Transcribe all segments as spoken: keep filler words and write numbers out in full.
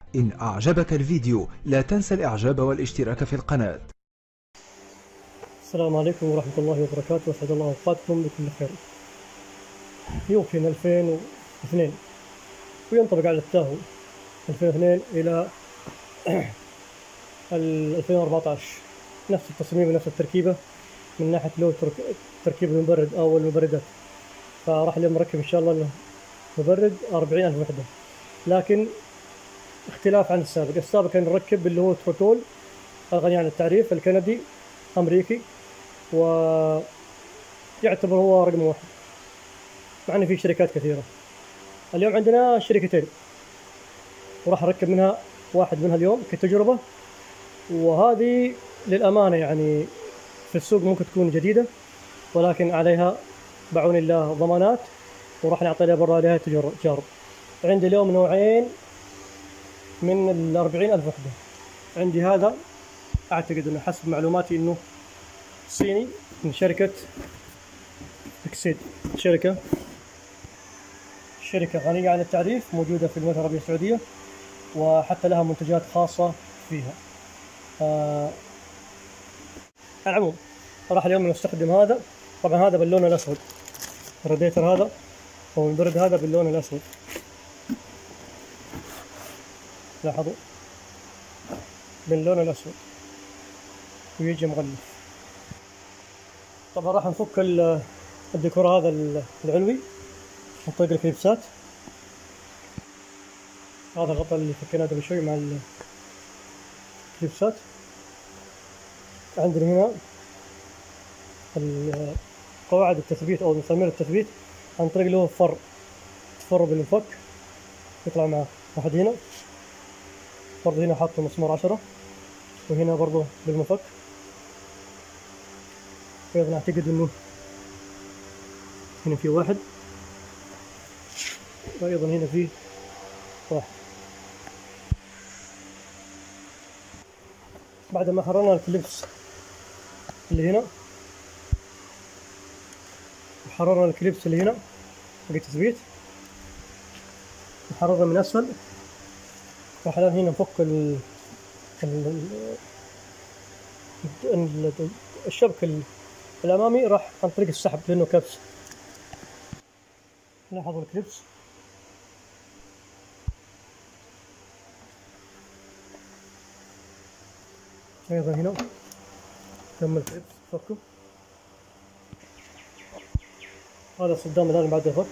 إن أعجبك الفيديو لا تنسى الإعجاب والاشتراك في القناة. السلام عليكم ورحمة الله وبركاته، أسعد الله أوقاتكم بكل خير. يمكن ألفين واثنين وينطبق على التاهو ألفين واثنين إلى ألفين وأربعة عشر، نفس التصميم ونفس التركيبة من ناحية لو تركيب المبرد أو المبردات. فراح اليوم نركب إن شاء الله مبرد أربعين ألف وحدة، لكن اختلاف عن السابق. السابق كان نركب اللي هو تروكول الغني عن التعريف الكندي أمريكي، ويعتبر هو رقم واحد مع أن في شركات كثيرة. اليوم عندنا شركتين وراح أركب منها واحد منها اليوم كتجربة، وهذه للأمانة يعني في السوق ممكن تكون جديدة، ولكن عليها بعون الله ضمانات، وراح نعطي لها برا عليها تجارب. عندي اليوم نوعين من الأربعين ألف وحدة. عندي هذا أعتقد أنه حسب معلوماتي أنه صيني من شركة اكسيد، شركة شركة غنية عن التعريف، موجودة في المملكة العربية السعودية، وحتى لها منتجات خاصة فيها. آه على العموم راح اليوم نستخدم هذا. طبعا هذا باللون الأسود، الراديتر هذا أو المبرد هذا باللون الأسود، لاحظوا باللون الأسود ويجي مغلف. طبعا راح نفك الديكور هذا العلوي عن طريق الكليبسات. هذا الغطاء اللي فكيناه قبل شوي مع الكليبسات. عندنا هنا قواعد التثبيت او مسامير التثبيت عن طريق اللي هو فر تفر بالمفك، يطلع معه واحد هنا برضه، هنا حاطه مسمار عشرة، وهنا برضه بالمفك. ايضا اعتقد انه هنا في واحد، وايضا هنا في واحد. بعد ما حررنا الكليبس اللي هنا وحررنا الكليبس اللي هنا حق التثبيت، نحررها من اسفل. راح الان هنا نفك ال ال الشبك الامامي راح عن طريق السحب لانه كبس. لاحظوا الكليبس ايضا هنا كمل الكليبس فكه. هذا الصدام الان بعد الفك.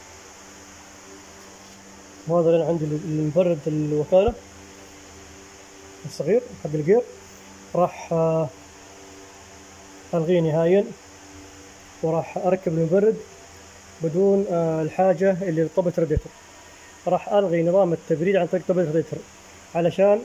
وهذا الان عندي المبرد الوكالة الصغير حق الجير، راح ألغيه نهائيا وراح أركب المبرد بدون الحاجة اللي لطبة راديتر. راح ألغي نظام التبريد عن طريق طبة راديتر علشان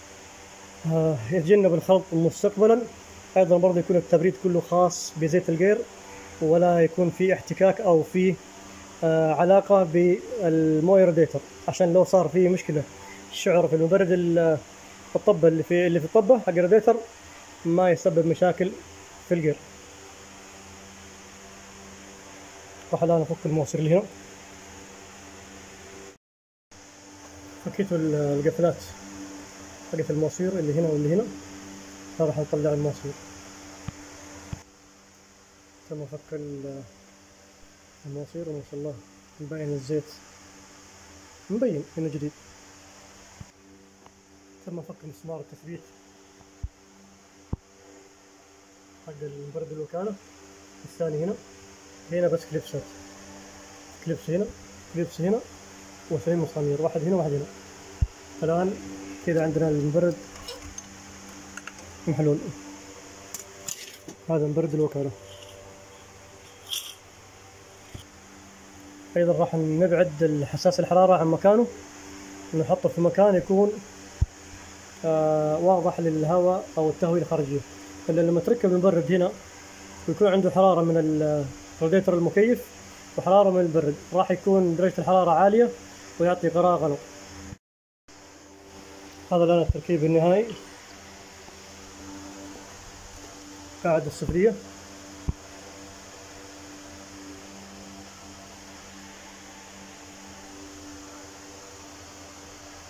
يتجنب الخلط مستقبلا. أيضا برضه يكون التبريد كله خاص بزيت الجير، ولا يكون في احتكاك أو في علاقة بالمويه راديتر، عشان لو صار فيه مشكلة الشعر في المبرد الطبة اللي في اللي في الطبة حق الراديتر ما يسبب مشاكل في الجير. راح الآن أفك المواسير اللي هنا. فكيت القفلات حقت المواسير اللي هنا واللي هنا. راح نطلع المواسير. تم فك المواسير وما شاء الله مبين الزيت، مبين انه جديد. تم فك مسمار التثبيت حق المبرد الوكالة الثاني. هنا هنا بس كليبسات، كليبس هنا كليبس هنا واثنين مسامير، واحد هنا واحد هنا. الآن كذا عندنا المبرد محلول. هذا مبرد الوكالة. أيضا راح نبعد الحساس الحرارة عن مكانه، نحطه في مكان يكون آه واضح للهواء أو التهوية الخارجية. إلا لما تركب المبرد هنا ويكون عنده حرارة من الراديتر المكيف وحرارة من البرد، راح يكون درجة الحرارة عالية ويعطي قراءة غلط. هذا الآن التركيب النهائي. قاعدة السفلية،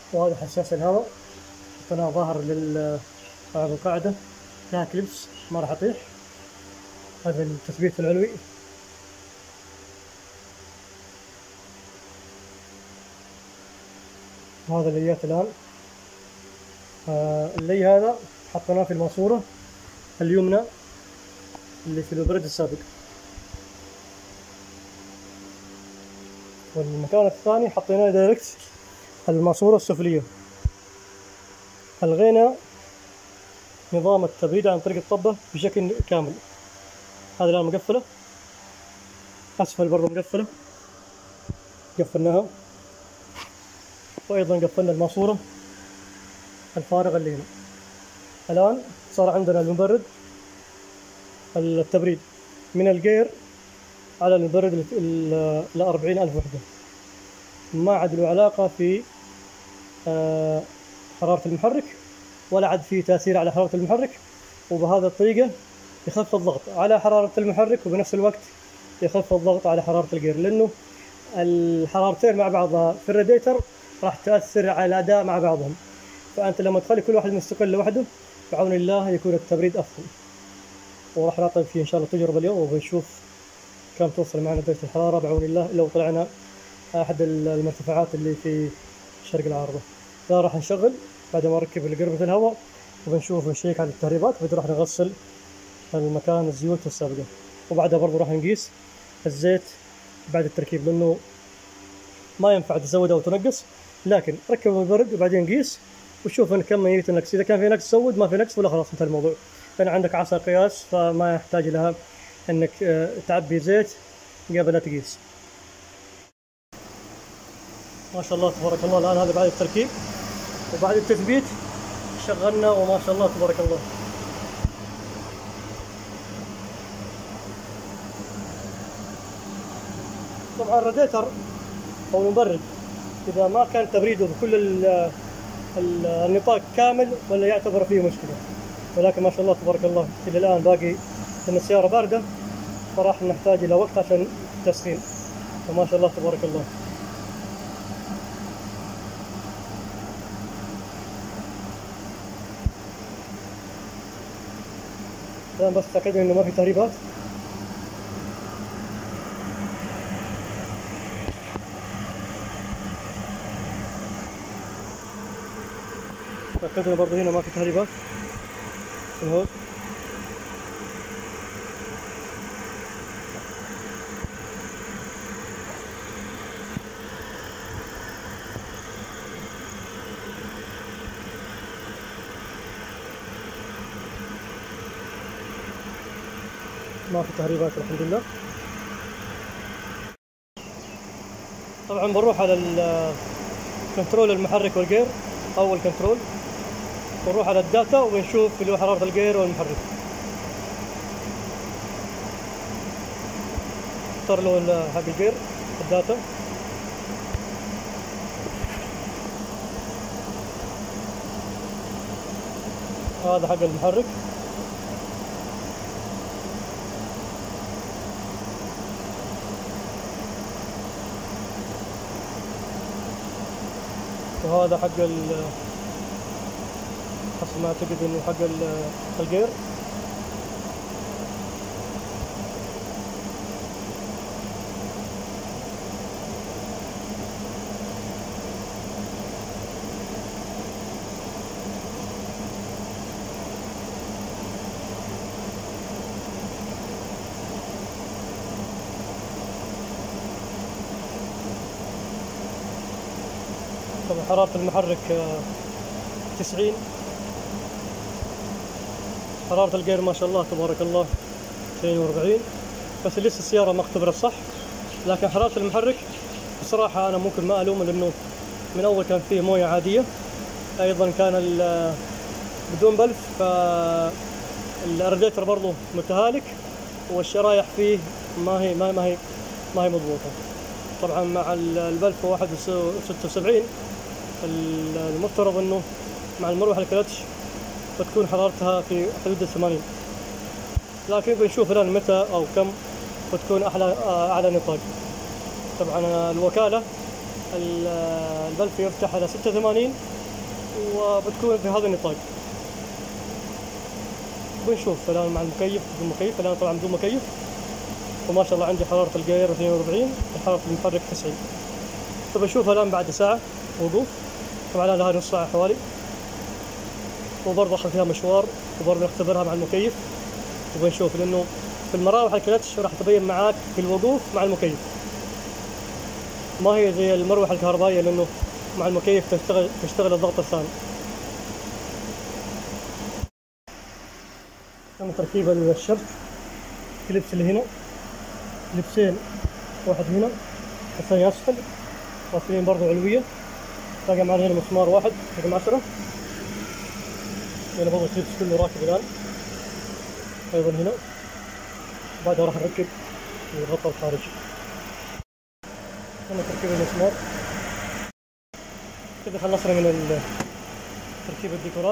وهذا حساس الهواء حطيناه ظاهر لل القاعدة، لها كليبس ما راح يطيح. هذا التثبيت العلوي. وهذا الليات الآن. آه اللي هذا حطيناه في الماسورة اليمنى اللي في البرد السابق، والمكان الثاني حطيناه دايركت الماسورة السفلية. ألغينا نظام التبريد عن طريق الطبة بشكل كامل. هذا الآن مقفلة، أسفل برضه مقفلة، قفلناها. وأيضا قفلنا الماسورة الفارغة اللي هنا. الآن صار عندنا المبرد التبريد من الجير على المبرد ال أربعين ألف وحدة، ما عاد له علاقة في حرارة المحرك، ولا عاد فيه تأثير على حرارة المحرك. وبهذا الطريقة يخفف الضغط على حرارة المحرك، وبنفس الوقت يخفف الضغط على حرارة الجير، لأنه الحرارتين مع بعضها في الراديتر راح تأثر على الأداء مع بعضهم. فأنت لما تخلي كل واحد مستقل لوحده بعون الله يكون التبريد أفضل. وراح نعطي فيه إن شاء الله تجربة اليوم، وبنشوف كم توصل معنا درجة الحرارة بعون الله لو طلعنا أحد المرتفعات اللي في شرق العارضة. لا راح نشغل بعد ما نركب قربة الهواء، وبنشوف نشيك على التهريبات، وبعد راح نغسل المكان الزيوت السابقة، وبعدها برضو راح نقيس الزيت بعد التركيب، لأنه ما ينفع تزود أو تنقص، لكن ركب المبرد وبعدين قيس وشوف إن كم يجي نقص. إذا كان في نقص زود، ما في نقص ولا خلاص انتهى الموضوع. لأن عندك عصا قياس، فما يحتاج لها إنك تعبي زيت قبل لا تقيس. ما شاء الله تبارك الله. الآن هذا بعد التركيب وبعد التثبيت شغلنا، وما شاء الله تبارك الله. طبعا الراديتر أو المبرد إذا ما كان تبريده بكل النطاق كامل ولا يعتبر فيه مشكلة، ولكن ما شاء الله تبارك الله إلى الآن باقي إن السيارة باردة، فراح نحتاج إلى وقت عشان تسخين. فما شاء الله تبارك الله. الآن بس تأكدوا إنه ما في تهريبات. تأكدوا برضه هنا ما في تهريبات في الهود. ما في تهريبات الحمد لله. طبعا بنروح على الكنترول المحرك والجير، اول كنترول، ونروح على الداتا وبنشوف اللي هو حرارة الجير والمحرك. اختار له حق الجير الداتا، هذا حق المحرك. وهذا حق ال حسب ما اعتقد انه حق الجير. طبعا حرارة المحرك تسعين، حرارة الجير ما شاء الله تبارك الله اثنين وأربعين، بس لسه السيارة ما اختبرت صح. لكن حرارة المحرك بصراحة أنا ممكن ما ألومه، لأنه من أول كان فيه موية عادية، أيضا كان بدون بلف، فالراديتر برضه متهالك، والشرايح فيه ما هي ما هي ما هي مضبوطة. طبعا مع البلف واحد ستة وسبعين المفترض انه مع المروحة الكلتش بتكون حرارتها في حدود الثمانين، لكن بنشوف الان متى او كم بتكون احلى اعلى نطاق. طبعا الوكالة البلف يفتح على ستة وثمانين وبتكون في هذا النطاق. بنشوف الآن مع المكيف بدون مكيف. الآن طبعا بدون مكيف، وما شاء الله عندي حرارة الجير اثنين وأربعين وحرارة المحرك تسعين. فبنشوف الآن بعد ساعة وقوف. طبعا أنا هذه نص ساعة حوالي، وبرضه أخذ فيها مشوار، وبرضه نختبرها مع المكيف وبنشوف، لأنه في المراوح الكلتش راح تبين معاك في الوقوف مع المكيف، ما هي زي المروحة الكهربائية، لأنه مع المكيف تشتغل تشتغل الضغط الثاني. تم تركيب الشرك، كليبس اللي هنا، كليبسين، واحد هنا والثاني أسفل، واصلين برضه علوية. باقي معنا هنا مسمار واحد رقم عشرة، هنا برضه الكليبس كله راكب الآن أيضا هنا. بعدها راح نركب الغطاء الخارجي. هنا تركيب المسمار. كذا خلصنا من تركيب الديكورات.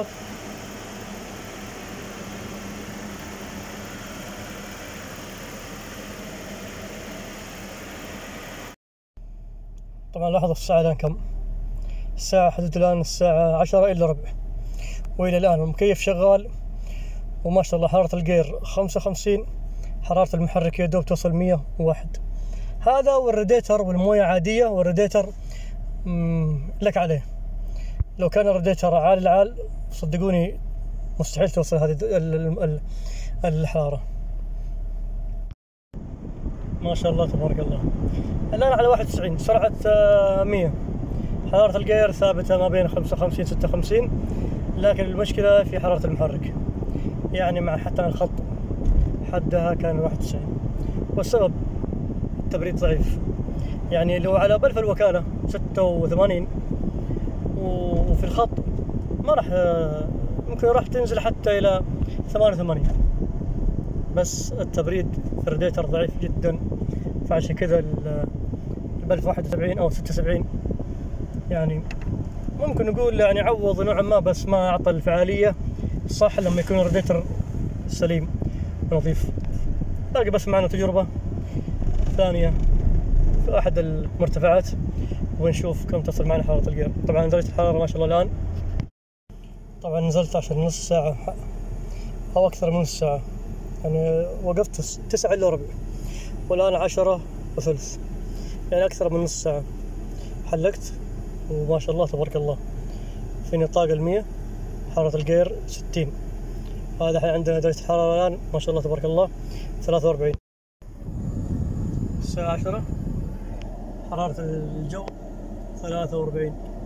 طبعا لاحظوا الساعة الآن كم؟ الساعة حدود الآن الساعة عشرة إلا ربع، وإلى الآن المكيف شغال، وما شاء الله حرارة الجير خمسة وخمسين، حرارة المحرك يدوب توصل مية وواحد. هذا والراديتر والموية عادية، والراديتر لك عليه. لو كان الراديتر عال العال صدقوني مستحيل توصل هذه الحرارة. ما شاء الله تبارك الله. الآن على واحد وتسعين، سرعة مية، حرارة الجير ثابتة ما بين خمسة وخمسين ستة وخمسين، لكن المشكلة في حرارة المحرك، يعني مع حتى الخط حدها كان واحد وتسعين، والسبب التبريد ضعيف. يعني لو على بلف الوكالة ستة وثمانين وفي الخط ما راح، ممكن راح تنزل حتى إلى ثمانية وثمانين، بس التبريد في الراديتر ضعيف جدا. فعشان كذا البلف واحد وسبعين أو ستة وسبعين يعني ممكن نقول يعني عوض نوعا ما، بس ما أعطى الفعالية الصح لما يكون الراديتر سليم ونظيف. باقي بس معنا تجربة ثانية في أحد المرتفعات ونشوف كم تصل معنا حرارة الجير. طبعا درجة الحرارة ما شاء الله الآن، طبعا نزلت عشان نص ساعة أو أكثر من نص ساعة، يعني وقفت تسعة إلا ربع والآن عشرة وثلث، يعني أكثر من نص ساعة حلقت. وما شاء الله تبارك الله في نطاق المية، حرارة الجير ستين. هذا الحين عندنا درجة الحرارة الآن ما شاء الله تبارك الله ثلاثة وأربعين. الساعة عشرة، حرارة الجو ثلاثة وأربعين.